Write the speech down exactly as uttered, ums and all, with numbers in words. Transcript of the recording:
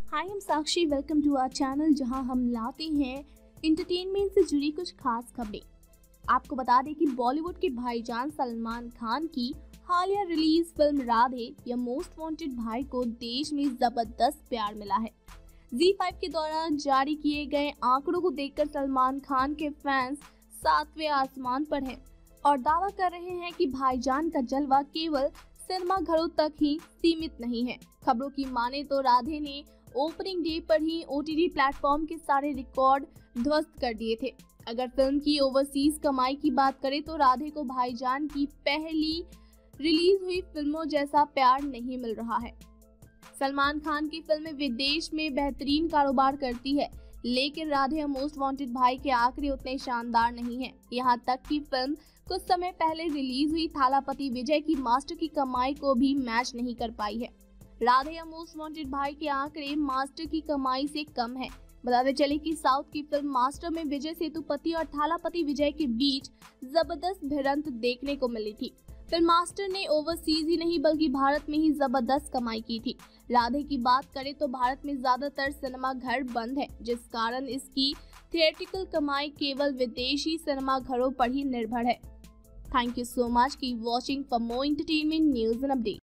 हाय, हम Sakshi. Welcome to our channel, जहां हम लाते हैं एंटरटेनमेंट से जुड़ी कुछ खास खबरें। आपको बता दें कि बॉलीवुड के भाईजान सलमान खान की हालिया रिलीज फिल्म राधे या मोस्ट वांटेड भाई को देश में जबरदस्त प्यार मिला है। ज़ी फाइव के दौरान जारी किए गए आंकड़ों को देखकर सलमान खान के फैंस सातवें आसमान पर हैं और दावा कर रहे हैं कि भाईजान का जलवा केवल सिनेमा घरों तक ही सीमित नहीं है। खबरों की माने तो राधे ने ओपनिंग डे पर ही ओटीटी प्लेटफॉर्म के सारे रिकॉर्ड ध्वस्त कर दिए थे। अगर फिल्म की ओवरसीज कमाई की बात करें तो राधे को भाईजान की पहली रिलीज हुई फिल्मों जैसा प्यार नहीं मिल रहा है। सलमान खान की फिल्में विदेश में बेहतरीन कारोबार करती है, लेकिन राधे मोस्ट वांटेड भाई के आंकड़े उतने शानदार नहीं हैं। यहां तक कि फिल्म कुछ समय पहले रिलीज हुई थालापति विजय की मास्टर की कमाई को भी मैच नहीं कर पाई है। राधे या मोस्ट वांटेड भाई के आंकड़े मास्टर की कमाई से कम है। बताते चले कि साउथ की फिल्म मास्टर में विजय सेतुपति और थालापति विजय के बीच जबरदस्त भिड़ंत देखने को मिली थी। फिल्म मास्टर ने ओवरसीज ही नहीं बल्कि भारत में ही जबरदस्त कमाई की थी। राधे की बात करें तो भारत में ज्यादातर सिनेमा घर बंद है, जिस कारण इसकी थिएट्रिकल कमाई केवल विदेशी सिनेमा घरों पर ही निर्भर है। थैंक यू सो मच की watching for more entertainment news and update.